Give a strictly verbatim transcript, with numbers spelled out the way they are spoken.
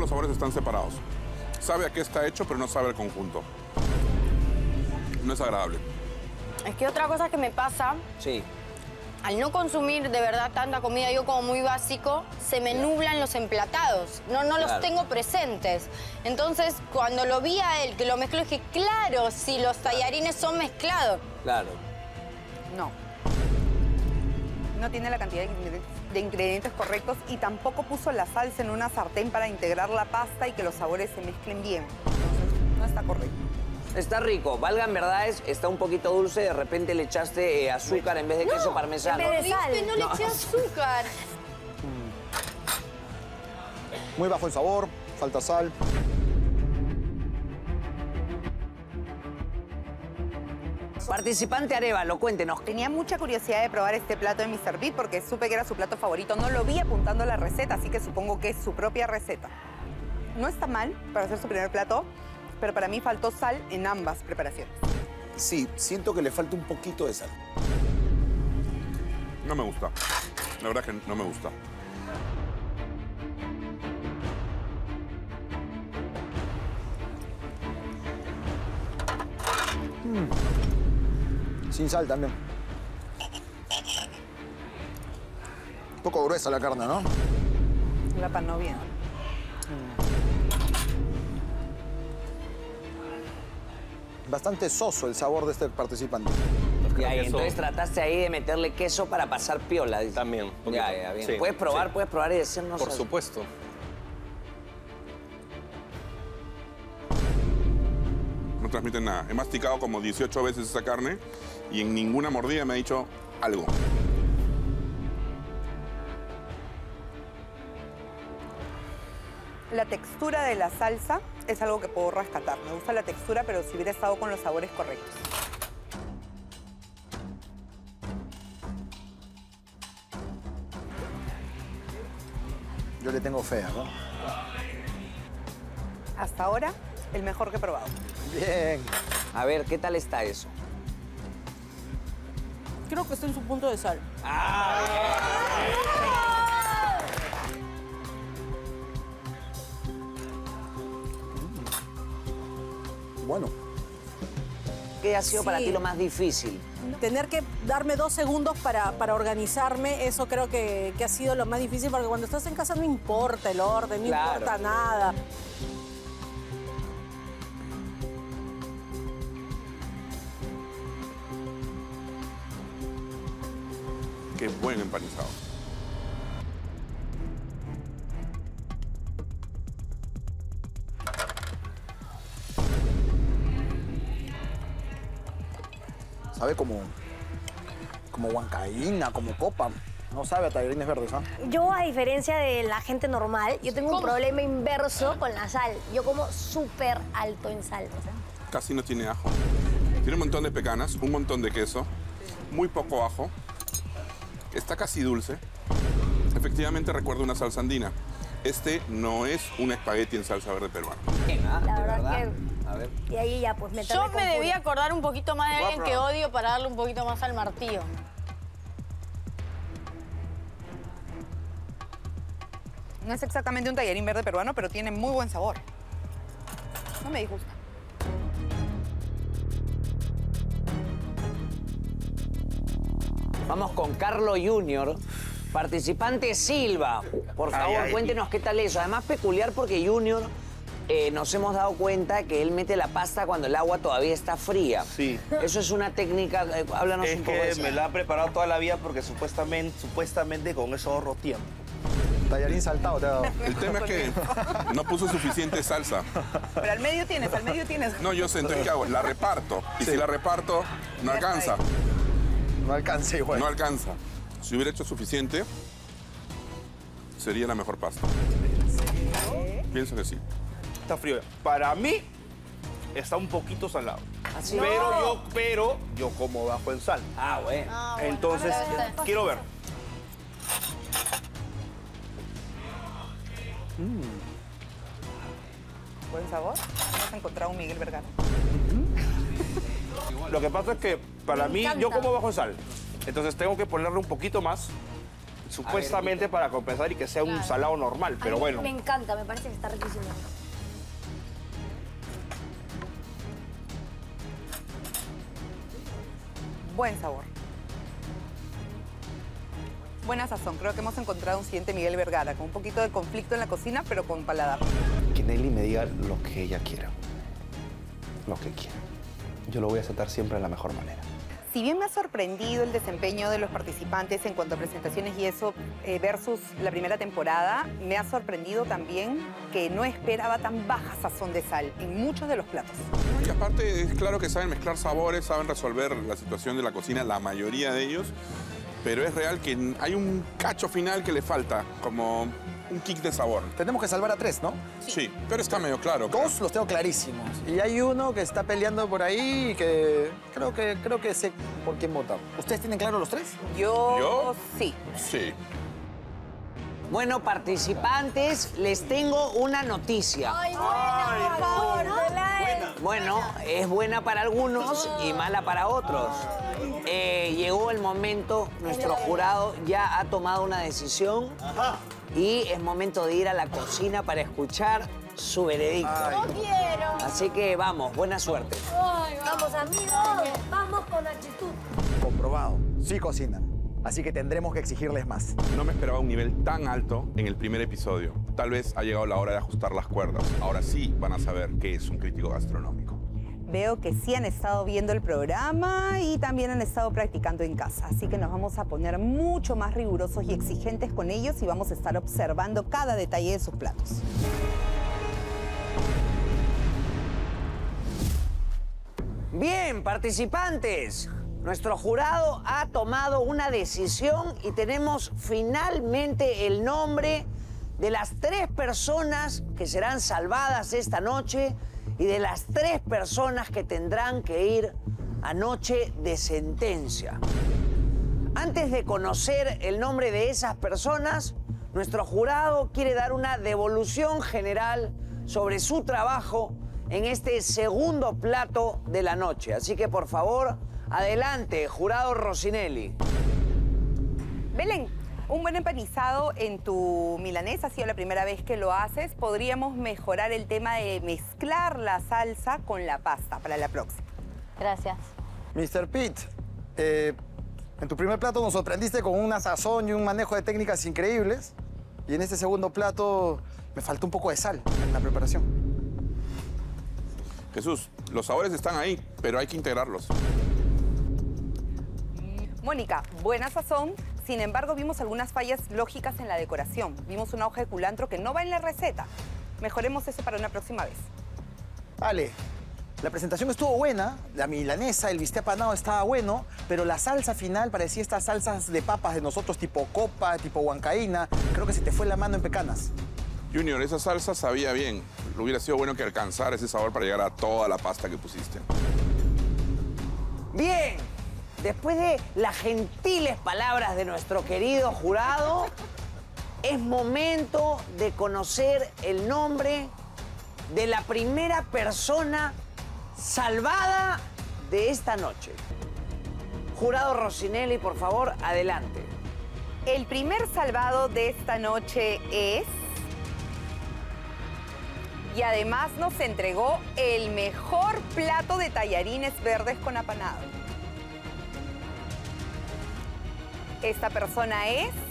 sabores están separados. Sabe a qué está hecho, pero no sabe el conjunto. No es agradable. Es que otra cosa que me pasa... Sí. Al no consumir de verdad tanta comida, yo como muy básico, se me nublan los emplatados. No, no los Claro. tengo presentes. Entonces, cuando lo vi a él, que lo mezcló, dije, claro, si los tallarines son mezclados. Claro. No. No tiene la cantidad de ingredientes, de ingredientes correctos y tampoco puso la salsa en una sartén para integrar la pasta y que los sabores se mezclen bien. Entonces, no está correcto. Está rico, valgan verdades, está un poquito dulce, de repente le echaste eh, azúcar en vez de queso parmesano. En vez de sal. No le No. eché azúcar. Muy bajo en sabor, falta sal. Participante Arévalo, cuéntenos. Tenía mucha curiosidad de probar este plato de míster Beat porque supe que era su plato favorito. No lo vi apuntando la receta, así que supongo que es su propia receta. No está mal para hacer su primer plato, pero para mí faltó sal en ambas preparaciones. Sí, siento que le falta un poquito de sal. No me gusta. La verdad es que no me gusta. Mm. Sin sal también. Un poco gruesa la carne, ¿no? La panó bien. Bastante soso el sabor de este participante. Y ahí, entonces trataste ahí de meterle queso para pasar piola. Dice. También. Ya, ya, bien. Sí, puedes probar, sí. puedes probar y decirnos... Por supuesto. No transmiten nada. He masticado como dieciocho veces esa carne y en ninguna mordida me ha dicho algo. La textura de la salsa es algo que puedo rescatar. Me gusta la textura, pero si hubiera estado con los sabores correctos. Yo le tengo fea, ¿no? Hasta ahora, el mejor que he probado. Bien. A ver, ¿qué tal está eso? Creo que está en su punto de sal. Bueno. ¿Qué ha sido Sí. para ti lo más difícil? Tener que darme dos segundos para, para organizarme, eso creo que, que ha sido lo más difícil, porque cuando estás en casa no importa el orden, no Claro. importa nada. Qué buen empanizado. Sabe como, como huancaína, como copa. No sabe a tallarines verdes, ¿ah? Yo, a diferencia de la gente normal, yo tengo un ¿Cómo? problema inverso con la sal. Yo como súper alto en sal. o sea. Casi no tiene ajo. Tiene un montón de pecanas, un montón de queso, muy poco ajo. Está casi dulce. Efectivamente recuerda una salsa andina. Este no es un espagueti en salsa verde peruana. Bien, ¿ah? La De verdad verdad. que- A ver. Y ahí ya, pues, meterme Yo con me furia. debía acordar un poquito más de Voy a alguien que probar. odio para darle un poquito más al martillo. No es exactamente un tallarín verde peruano, pero tiene muy buen sabor. No me disgusta. Vamos con Carlo Junior, participante Silva. Por favor, Ay, ay. cuéntenos qué tal eso. Además, peculiar porque Junior eh, nos hemos dado cuenta que él mete la pasta cuando el agua todavía está fría. Sí. Eso es una técnica, eh, háblanos Es un poco de que eso. me la ha preparado toda la vida porque supuestamente, supuestamente con eso ahorro tiempo. Tallarín saltado te ha dado. El tema es que no puso suficiente salsa. Pero al medio tienes, al medio tienes. No, yo sé, entonces, ¿qué hago? La reparto. Y si la reparto, no alcanza. No alcanza igual. No alcanza. Si hubiera hecho suficiente, sería la mejor pasta. Pienso que sí. Está frío. Para mí, está un poquito salado. ¿Así? Pero yo, pero yo como bajo en sal. Ah, bueno. Ah, bueno, Entonces, pero está- quiero ver. Buen sabor. Hemos encontrado un Miguel Vergara. Lo que pasa es que para Me mí, encanta. yo como bajo en sal. Entonces tengo que ponerle un poquito más supuestamente para compensar y que sea un salado normal, pero A mí bueno. Me encanta, me parece que está riquísimo. Buen sabor. Buena sazón. Creo que hemos encontrado un siguiente Miguel Vergara, con un poquito de conflicto en la cocina, pero con paladar. Que Nelly me diga lo que ella quiera. Lo que quiera. Yo lo voy a aceptar siempre de la mejor manera. Si bien me ha sorprendido el desempeño de los participantes en cuanto a presentaciones y eso eh, versus la primera temporada, me ha sorprendido también que no esperaba tan baja sazón de sal en muchos de los platos. Y aparte, es claro que saben mezclar sabores, saben resolver la situación de la cocina, la mayoría de ellos, pero es real que hay un cacho final que le falta, como un kick de sabor. Tenemos que salvar a tres, ¿no? Sí, pero está medio claro. Dos los tengo clarísimos. Y hay uno que está peleando por ahí y que creo que, creo que sé por quién vota. ¿Ustedes tienen claro los tres? Yo, ¿Yo? sí. Sí. Bueno, participantes, les tengo una noticia. Ay, buena, por favor, buena. Bueno, es buena para algunos y mala para otros. Eh, llegó el momento, nuestro jurado ya ha tomado una decisión y es momento de ir a la cocina para escuchar su veredicto. No quiero. Así que vamos, buena suerte. Ay, vamos, amigos. Vamos con actitud. Comprobado. Sí cocinan. Así que tendremos que exigirles más. No me esperaba un nivel tan alto en el primer episodio. Tal vez ha llegado la hora de ajustar las cuerdas. Ahora sí van a saber qué es un crítico gastronómico. Veo que sí han estado viendo el programa y también han estado practicando en casa. Así que nos vamos a poner mucho más rigurosos y exigentes con ellos y vamos a estar observando cada detalle de sus platos. Bien, participantes. Nuestro jurado ha tomado una decisión y tenemos finalmente el nombre de las tres personas que serán salvadas esta noche y de las tres personas que tendrán que ir a noche de sentencia. Antes de conocer el nombre de esas personas, nuestro jurado quiere dar una devolución general sobre su trabajo en este segundo plato de la noche. Así que, por favor, adelante, jurado Rossinelli. Belén, un buen empanizado en tu milanesa, ha sido la primera vez que lo haces. Podríamos mejorar el tema de mezclar la salsa con la pasta para la próxima. Gracias. mister Pete, eh, en tu primer plato nos sorprendiste con una sazón y un manejo de técnicas increíbles. Y en este segundo plato me faltó un poco de sal en la preparación. Jesús, los sabores están ahí, pero hay que integrarlos. Mónica, buena sazón. Sin embargo, vimos algunas fallas lógicas en la decoración. Vimos una hoja de culantro que no va en la receta. Mejoremos eso para una próxima vez. Vale, la presentación estuvo buena, la milanesa, el bistec apanado estaba bueno, pero la salsa final parecía estas salsas de papas de nosotros tipo copa, tipo huancaína. Creo que se te fue la mano en pecanas. Junior, esa salsa sabía bien. Hubiera sido bueno que alcanzara ese sabor para llegar a toda la pasta que pusiste. Bien, después de las gentiles palabras de nuestro querido jurado, es momento de conocer el nombre de la primera persona salvada de esta noche. Jurado Rossinelli, por favor, adelante. El primer salvado de esta noche es... Y además nos entregó el mejor plato de tallarines verdes con apanado. Esta persona es...